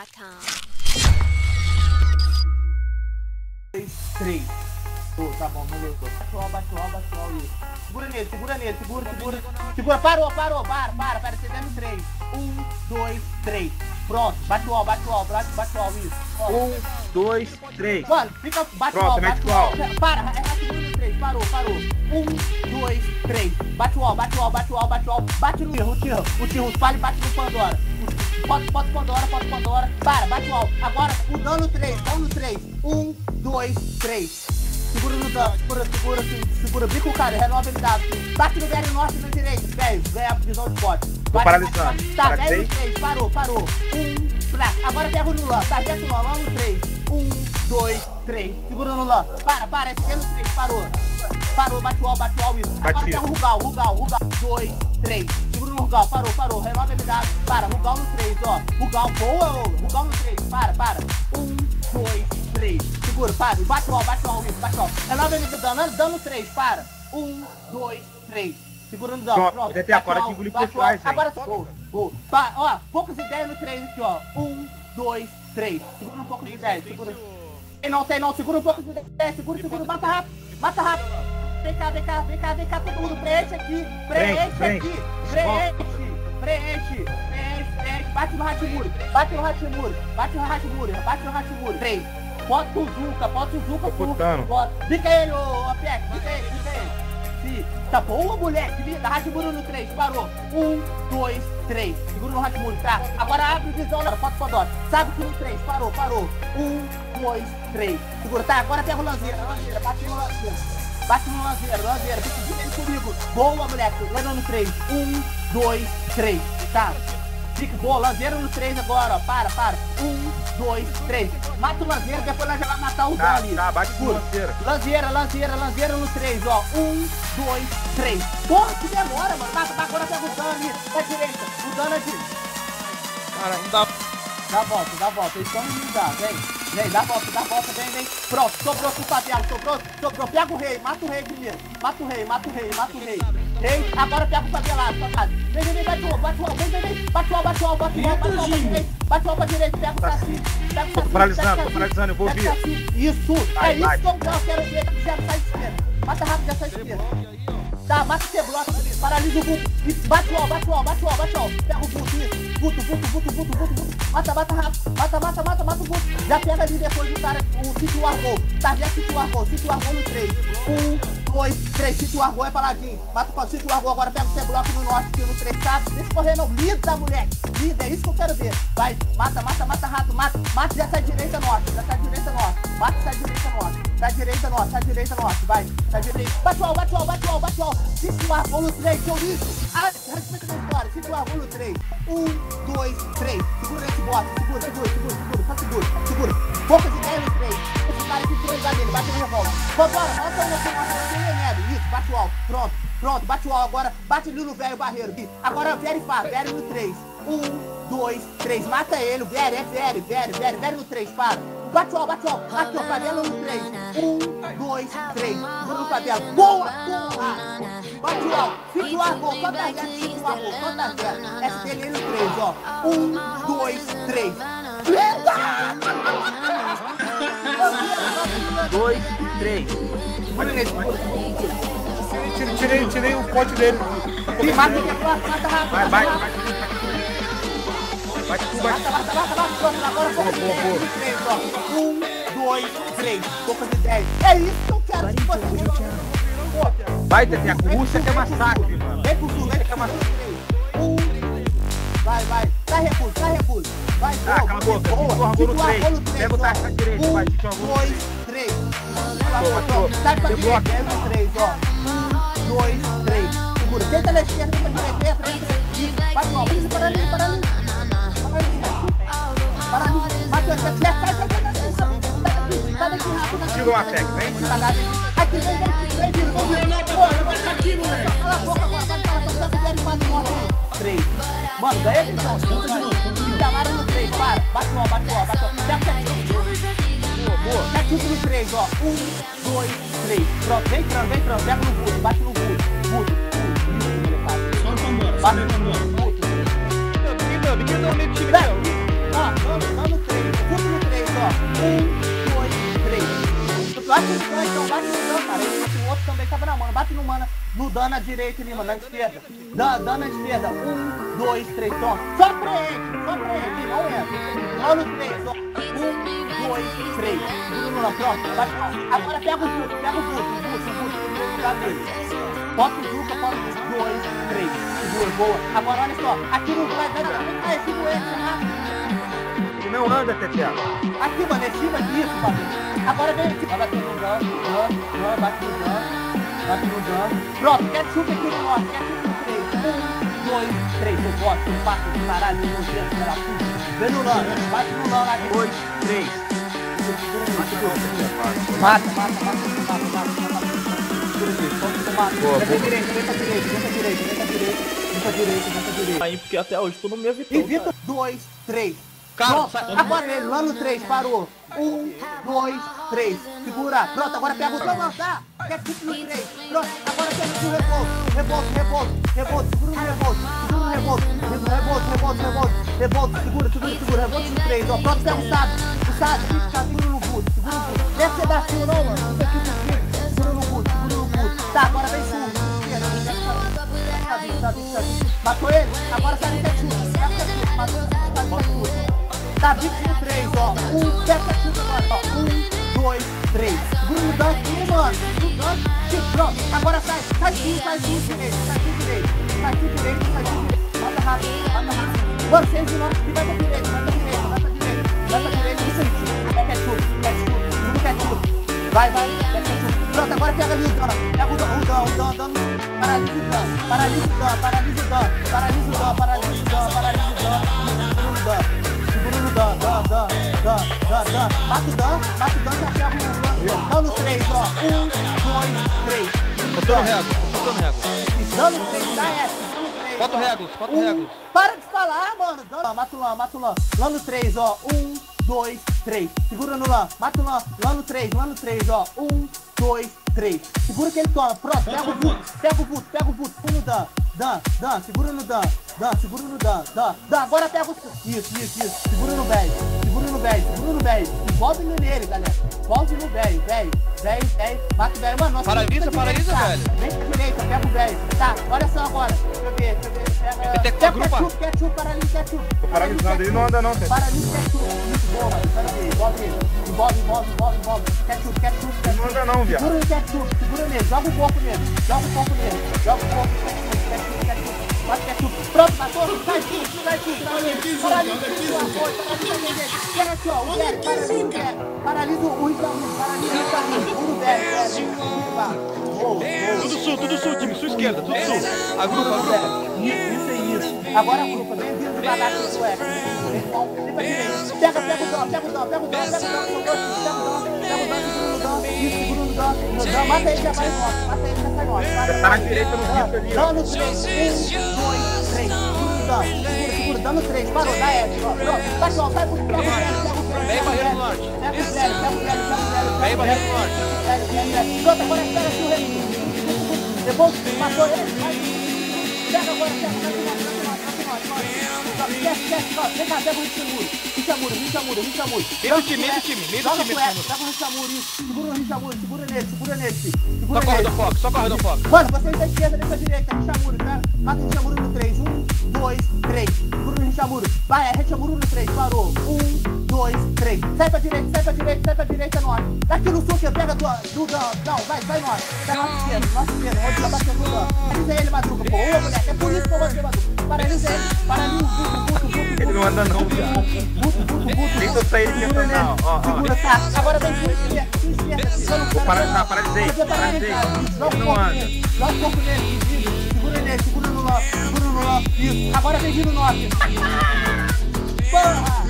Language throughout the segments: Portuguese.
3. Tá bom, beleza. Bate, isso. Segura nele, segura. Parou, para, você dando 3. 1, 2, 3. Pronto, bate o isso. 1, 2, 3. Mano, fica, bate o Para, segura no 3, parou. 1, 2, 3. Bate o bate no erro, o tiro, espalha e bate no Pandora. Pode Pandora. Para, bate o agora, o dano 3, dá no 3. 1, 2, 3. Segura no dano, segura, bica o cara, renova ele dado. Bate no velho norte na direita, velho, ganha a visão de pote. Tô paralisando. Tá, velho no 3, parou. 1, pra. Agora pega o Lula, tá, desce o Lula, lá no 3. 1, 2, 3. Segura no Lula. Para, esse no 3, parou, bate o isso. Agora pega o Rugal, 2, 3. Segura no Rugal, parou, renova ele dado. Para, Rugal no 3, ó. Rugal, boa, Rugal no 3, para. 1, 2, 3. Segura, para, bate o isso. Renova ele dando 3, para. 1, 2, 3. Segura no dano, pronto. Até agora te engoli por trás, hein. Agora, gol. Ó, poucas ideias no 3 aqui, ó. 1, 2, 3. Segura um pouco de ideia, segura. Tem não, segura um pouco de ideia, segura, mata rápido. Vem cá, todo mundo, preenche aqui. Preenche. Bate no Hashimuri. 3. Bota o Zuka. Fica ele, ô Peck, fica ele. Sim. Tá boa, moleque, linda. Hashimuri no 3, parou. 1, 2, 3. Segura no Hashimuri, tá? Agora abre visão, foto Pandora. Sabe que no 3, parou. 1, 2, 3. Segura, tá? Agora pega o Lanzeira, bate no Lanzeira, fica ele comigo. Boa, moleque, Lanzeira no 3. 1, 2, 3, tá? Fica, boa, Lanzeira no 3 agora, ó. Para. 1, 2, 3. Mata o Lanzeira, depois nós já vai matar o Dan ali. Tá, bate com Lanzeira. Lanzeira no 3, ó. 1, 2, 3. Porra, que demora, mano. Agora pega o Dan ali, da direita. O Dan na direita. Cara, não dá. Dá volta. Eles estão me dá, vem, dá volta, vem. Pronto, sobrou pro Fabiano, sobrou. Pega o rei, mata o rei primeiro. Mata o rei. Rei, agora pega o favelado. Vem, bate o Bate o pra direita, pega o Saci. Tô paralisando, eu vou vir. Isso, é isso que eu quero ver, quero sair de esquerda. Mata rápido essa esquerda. Tá, mata esse bloco, paralisa o Guto. Bate o ó. Pega o Guto, isso. Guto. Mata rápido. Mata o Guto. Já pega ali depois do cara, o Sítio Argol. Tá, já Sítio Argol no 3. 1, 2, 3. Sítio Argol é paladinho. Mata o Sítio Argol, agora pega o C-Bloco no norte, tiro no 3, tá? Deixa correr não, lida, moleque. Lida, é isso que eu quero ver. Vai, mata rato, mata essa direita norte. Mata essa direita norte. Vai, tá direita. Bate o ó. Sítio Argol no 3, seu lixo. Respeita a história. Sítio Argol no 3. 1, 2, 3. Segura esse bote. Segura. Poucas ideias no 3. Esse cara aqui foi usar dele. Bate no revólver. Vambora. Nossa, remédio. Isso, bate o ó. Pronto. Bate o ó agora. Bate ali no velho barreiro. Agora Vério no 3. 1, 2, 3. Mata ele. Vério no 3. Para. Bate o ó. Aqui, ó. Favela no 3. 1, 2, 3. Segura no favela. Boa. Bate o ó. Fica o argol. Quantas zero? Essa dele no 3, ó. 1, 2, 3. 2, 3. Tirei o pote dele. Mata rápido. Vai. Bate. Pronto, agora poucas ideias no 3, ó. 1, 2, 3. Poucas ideias. É isso que eu quero. Se você Vai, Teteco. Rússia que é massacre, mano. Vem pro sul, vem que é massacre. 1, vai. Sai recurso. Vai, cala a boca. Sítio Argol no 3. Pega o taxa à direita, vai. 2, 3. Sai pra direita, no 3, ó. 1, 2, 3. Segura. Tenta na esquerda, tenta na direita. Vai, ó. Paralisa. Sai daqui rápido. Tira o ataque, vem. Aqui, vem. Vai aqui, moleque. Cala a boca agora, vai falar, só tá quiserem fazer morte. 3. Mano, ganha a visão. Chamaram no 3, para. Bate o ó. Boa. Tá tudo no 3, ó. 1, 2, 3. Pronto, vem entrando. Pega no Guto, bate no Guto. Solta embora. Bate no Guto. Ninguém deu meio time. Ó, 2, 3. Bate no dano, então bate no dano, cara. O outro também tava na mana. Bate no mana, no dano na direita ali, mano, na esquerda. Dano na esquerda. 1, 2, 3, toma. Só preenche, não entra. Só no 3, ó. 1, 2, 3. Segura no pronto. Bate. Agora pega o Zuka, no lugar dele. Bota o Zuka, bota os 2, 3. Segura, boa. Agora olha só, aqui no vai dar. Aqui no extra, rápido. Não anda, Teté. Aqui, mano, é cima disso, mano. Agora vem aqui. Bate no dano, bate no dano. Pronto, ketchup aqui no norte, ketchup no 3. 1, 2, 3. Eu boto, eu passo do caralho, eu vou dentro da puta. Vem no lano, bate no lano aqui. 2, 3. Mata. Vem pra direita. Aí, porque até hoje tu não me evitou. Evita 2, 3. Cara, pronto, agora ele, lá no 3, parou. 1, 2, 3. Segura. Pronto, agora pega o dano, tá? Ketchup no 3. Pronto, agora pega o revolto. Segura no revolto. Segura. Revolto no 3, ó. Pronto, pega o sábio. Segura no boot. Deve ser da sua, não, mano. Segura no boot. Tá, agora vem sul. Matou ele? Agora sai no ketchup. Matou. Tá, 20 no 3, ó. 1, pega ketchup agora, ó. 1, 2, 3. Segura no dano, mano. Pronto, agora sai direito. Mata rápido. Mano, 6 de 9 que vai pra direita. Isso aí. É ketchup. Segura o ketchup. Vai, é ketchup. Pronto, agora pega ali o dano. Pega o dano. Paralisa o dano. Segura no dano. Bate o dano, já pega o dano. Dano 3, ó. 1, 2, 3. Botando régua. Dano 3, dá S. Bota o régua. Para de falar, mano. Mata o lã. Lã no 3, ó. 1, 2, 3. Segura no lã. Mata o lã. Lã no 3, ó. 1, 2, 3. Segura que ele toma. Pronto, pega o boot. No Dan. Segura no Dan. Agora pega o... Isso. Segura no velho. Envolve nele, galera. Envolve no velho. Mata o velho. Mano, nossa. Paralisa, velho. Vem pra direita, pega o velho. Tá, olha só agora. Deixa eu ver. Pega o ketchup, paralisa ketchup. Tô paralisado, ele não anda não, Teté. Paralisa ketchup. Muito bom, mano. Envolve ele. Envolve. Ketchup. Não anda não, viado. Segura o ketchup, segura nele. Joga o corpo nele. Ketchup. Bate ketchup. Pronto, matou. Sai tudo. Paralisa o velho. Paralisa o Ricamur. Segura o velho. Tudo sul, time. Sul esquerda, tudo sul. A grupa. Isso. Agora a grupa. Vem vindo devagar pro sueco. Pega o dano. Segura no dano. Mata ele, já sai morto. Tá na direita no risco ali, ó. Dano 3, 1, 2, 3. Segura, dano 3. Parou, dá S. Pronto, pessoal, sai pro Vem barreira do norte. Pega o velho. Vem barreira do norte. Pronto, agora pega o rei. Depois matou ele. Pega agora, Esquece. Vem cá, pega o Richamuro. Meio do time. Pega o Richamuro, isso. Segura o Richamuro, segura nele. Só corre do foco. Mano, vocês da esquerda, dessa direita, Richamuro, tá? Mata o Richamuro no 3. 1, 2, 3. Segura o Richamuro. Vai, Richamuro no 3. Parou. 1, 2, 3. Sai pra direita, norte. Daqui no sul, que pega do não, vai norte. Pega nossa esquerda, onde tá batendo no dano. Paralisa ele, Madruga, pô. Ô, moleque, é por isso que eu vou ser Madruga. Paralisa ele, buto. Ele não anda não, viado. Nem tô saindo de não, ó. Segura, tá. Agora vem pro esquerda. Vou paralisei. Não anda. Joga o corpo nele, segura no lã. Isso. Agora vem vindo no norte. Porra!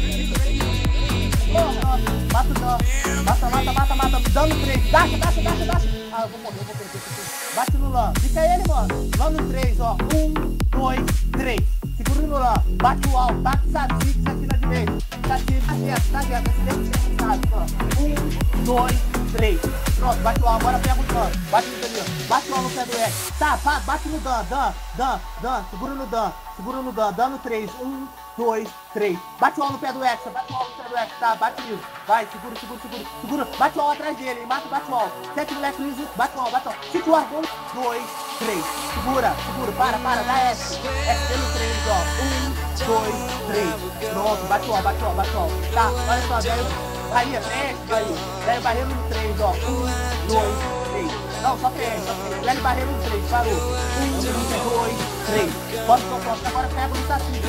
Mata o dano. Mata. Dano 3. Dacha. Ah, eu vou morrer. Bate no lã. Fica ele, mano. Lã no 3, ó. 1, 2, 3. Segura no no lã. Bate o alto, bate o saci aqui na direita. Saci, tá dentro, esse dentro tem 1, 2, 3. Pronto, bate o alto, agora pega o Dan. Bate no Dan, bate o alto no pé do X. Tá, bate no Dan, segura no Dan, Dan no 3. 1, 2, 3. Bate o alto no pé do X, bate o alto no pé do X, tá, bate isso. Vai, segura. Bate o alto atrás dele, hein, bate o alto. Sete moleque liso, bate o alto. Fica o argão, 2, 3. Segura, para, dá S. S dele no 3, ó. 1, 2, 3. Pronto, bate o alto. Tá, olha só, velho. Bahia, velho Barreiro no 3, ó. 1, 2, 3. Não, só perde. Velho Barreiro no 3, parou. 1, 2, 3. Pode tocar, agora pega no saci. 1,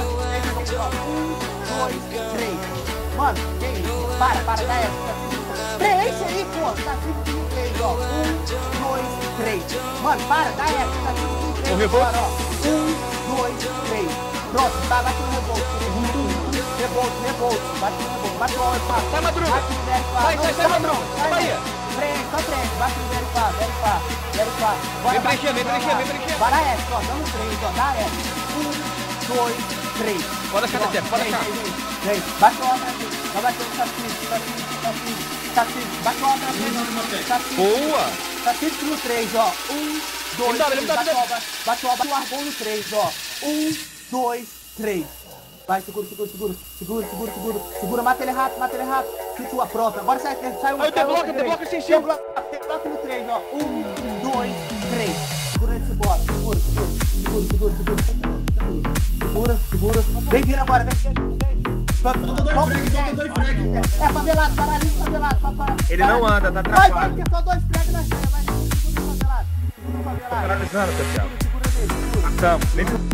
2, 3. Mano, que isso? Para, dá essa. Preenche aí, pô. Saci no 3, ó. 1, 2, 3. Mano, para, dá essa. Saci no 3. O rebote? 1, 2, 3. Pronto, tá, bate no rebote. Bate no rebote. Bate o alto, passa. Sai, Madruga. Sai, Madruga. Sai, Bahia. Só prende, bate no velho pá. Vem preencher. Para S, ó, dá no 3, ó, dá S. 1, 2, 3. Pode deixar, Tete, pode deixar. Vem, bate o alto aqui. Vai bater no saci. Bate o alto aqui. Boa. Saci no 3, ó. 1, 2, 3. Bate o argão no 3, ó. 1, 2, 3. Vai, segura, mata ele rápido. Situa, pronto. Agora sai um. Aí o debloca sem cima. Debloca no 3, ó. 1, 2, 3. Segura esse bola. Segura. Vem vir agora, vem. É favelado, paralisa favelado. Ele não anda, tá Vai, travado. que é só 2 pregos na cheia. Vai, segura o favelado. Paralisando, pessoal. Segura nele. Estamos.